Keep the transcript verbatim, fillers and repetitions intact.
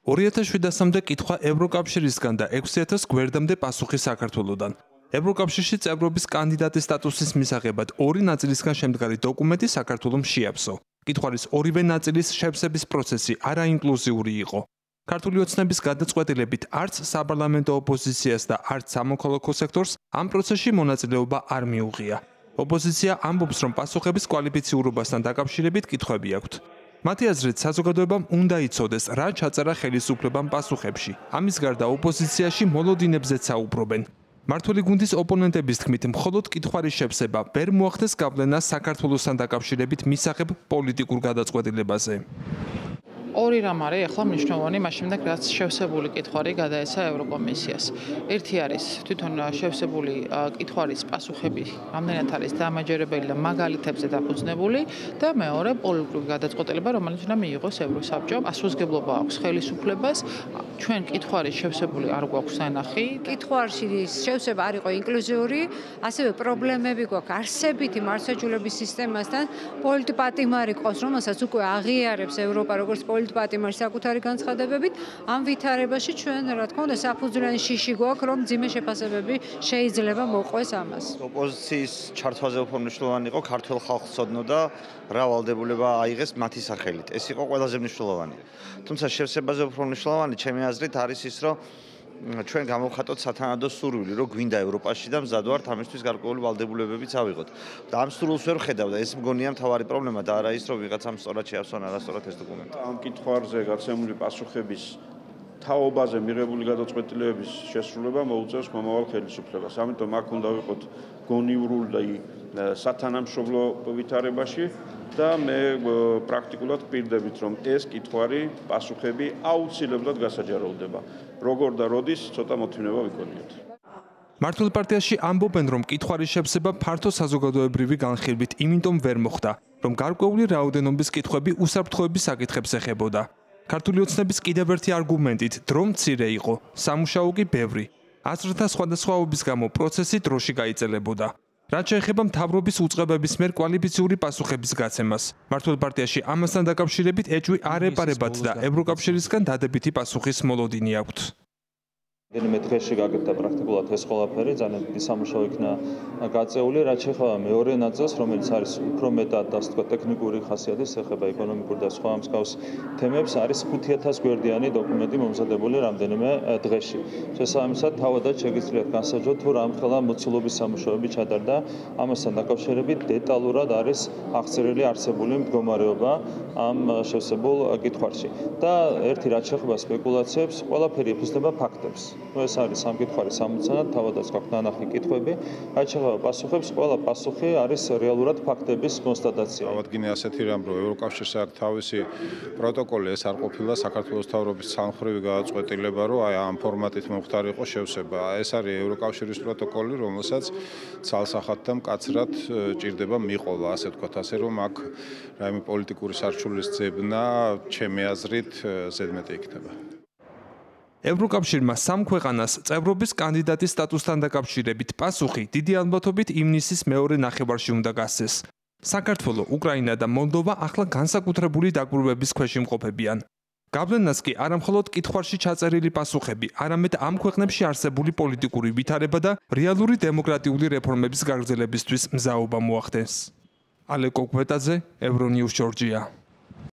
ორი ათას შვიდასამდე კითხვა ევროკავშირისგან და ექვსი ათას გვერდამდე პასუხი საქართველოდან. ევროკავშირში წევრობის კანდიდატის სტატუსის მისაღებად ორი ნაწილისგან შემდგარი დოკუმენტი საქართველოს შეაფსო. კითხვის ორივე ნაწილის შევსების პროცესი არაინკლუზიური იყო. ქართული ოცნების გადაწყვეტილებით არც საპარლამენტო ოპოზიციას და არც სამოქალაქო სექტორს ამ პროცესში მონაწილეობა არ მიუღია. ოპოზიცია ამბობს, რომ პასუხების კვალიფიციურობასთან დაკავშირებით კითხვები აქვთ. მათი აზრით, საზოგადოებამ უნდა იცოდეს, რა ჩაწერა ხელისუფლებამ პასუხებში. ამის გარდა ოპოზიციაში მოლოდინებზეც საუბრობენ. მართველი გუნდის ოპონენტების თქმით, მხოლოდ კითხვის შევსება ვერ მოახდენს გავლენას საქართველოსთან დაკავშირებით მისაღებ პოლიტიკურ გადაწყვეტილებაზე. ორი რამ არის ახლა მნიშვნელოვანი მას შემდეგ რაც შევსებული კითხვარი გადაეცა ევროკომისიას. ერთი არის თვითონ შევსებული კითხვის პასუხები, რამდენად არის დამაჯერებელი და მაგალითებზე დაფუძნებული და მეორე პოლიტიკური გადაწყვეტილება, რომელიც უნდა მიიღოს ევროსაბჭომ. პასუხისმგებლობა აქვს ხელისუფლებას. ჩვენ კითხვის შევსებული არ გვაქვს სანახი. კითხვის შევსება არ იყო ინკლუზიური, ასევე პრობლემები გვაქვს არსებითი მართლმსაჯულების სისტემასთან. პოლიტპატიმარი ყავს, რომელსაც უკვე აღიარებს ევროპა როგორც პოლიტპატიმარი საკუთარი განცხადებებით. ამ ვითარებაში ჩვენ, რა თქმა უნდა, საფუძვლიანი შიში გვაქვს, რომ მძიმე შეფასებები შეიძლება მოყვეს ამას. ოპოზიციის ჩართვაზე უფრო მნიშვნელოვანი იყო ქართულ ხალხს ცოდნოდა რა ვალდებულება აიღეს მათი სახელით. ეს იყო ყველაზე მნიშვნელოვანი. თუმცა შევსებაზე უფრო მნიშვნელოვანი, ჩემი აზრით, არის ის, რომ ჩვენ გამოვხატოთ სათანადო სურვილი, რომ გვინდა ევროპაში და მზად ვართ ამისთვის გარკვეული ვალდებულებებიც ავიღოთ. და ამ სურვილს ვერ ვხედავ და ეს მგონია მთავარი პრობლემა და არა ის, რომ ვიღაცამ სწორად შეავსო არასწორად ეს დოკუმენტი. ამ კითხვაზე გაცემული პასუხების თაობაზე მიღებული გადაწყვეტილებების შესრულება მოუწევს მომავალ ხელისუფლებას. ამიტომ აქ უნდა ვიყოთ გონივრული სათანამშრომლო ვითარებაში და მე პრაქტიკულად ვპირდებით, რომ ეს კითხვარი პასუხები აუცილებლად გასაჯაროვდება. როგორ და როდის ცოტა მოთმინება ვიქონიოთ. მართლ პარტიაში ამბობენ, რომ კითხვის შევსება ფართო საზოგადოებრივი განხილვით იმიტომ ვერ მოხდა, რომ გარკვეული რაოდენობის კითხვები უსაფრთხოების საკითხებს ეხებოდა. ქართული ოცნების კიდევ ერთი არგუმენტით, დრო მცირე იყო, სამუშაო კი ბევრი. აზრთა სხვადასხვაობის გამო პროცესი დროში გაიწელებოდა. რაც შეეხება მთავრობის უწყებების მიერ კვალიფიციური პასუხების გაცემას. მართლ პარტიაში ამასთან დაკავშირებით ეჭვი არ ეპარებათ და ევროკავშირისგან დადებითი პასუხის მოლოდინი აქვთ. მე დღეში გაკეთდა პრაქტიკულად ეს ყველაფერი, ძალიან დიდი სამუშაო იქნა გაწეული, რაც შეეხება მეორე ნაწილს, რომელიც არის უფრო მეტად ასე ვთქვათ ტექნიკური ხასიათის, ეხება ეკონომიკურ და სხვა მსგავს თემებს, არის ხუთი ათას გვერდიანი დოკუმენტი მომზადებული რამდენიმე დღეში. შესაბამისად, თავადაც შეგიძლიათ განსაჯოთ, თუ რამხელა მოცულობის სამუშაოები ჩატარდა, ამასთან დაკავშირებით დეტალურად არის აღწერილი არსებული მდგომარეობა ამ შევსებულ კითხვაში. და ერთი რაც შეეხება სპეკულაციებს, ყველაფერი იფუსდება ფაქტებს. ეს არის ამ კითხვის სამოცანად, თავადაც გაქვთ ნანახი კითხვები, რაც შეეხება პასუხებს, ყველა პასუხი არის რეალურად ფაქტების კონსტატაცია. ავადგინე ასეთი რამ, რომ ევროკავშირს აქვს თავისი პროტოკოლი, ეს არ ყოფილა საქართველოს მთავრობის სამხრივი გადაწყვეტილება, რომ აი ამ ფორმატით მომხდარიყო შევსება. ეს არის ევროკავშირის პროტოკოლი, რომელსაც ცალსახად და მკაცრად ჭირდება მიყოლა, ასე ვთქვათ, ასე რომ აქ რაიმე პოლიტიკური სარჩულის ძებნა, ჩემი აზრით, ზედმეტი იქნება. ევროკავშირმა სამ ქვეყანას წევრობის კანდიდატის სტატუსთან დაკავშირებით პასუხი დიდი ალბათობით ივნისის მეორე ნახევარში უნდა გასცეს. საქართველო, უკრაინა და მოლდოვა ახლა განსაკუთრებული დაკვირვების ქვეშ იმყოფებიან. გავლენას კი არამხოლოდ კითხვაში ჩაწერილი პასუხები, არამედ ამ ქვეყნებში არსებული პოლიტიკური ვითარება და რეალური დემოკრატიული რეფორმების გაგრძელებისთვის მზაობა მოახდენს. ალეკო კვეტაძე, ევრონიუს ჯორჯია.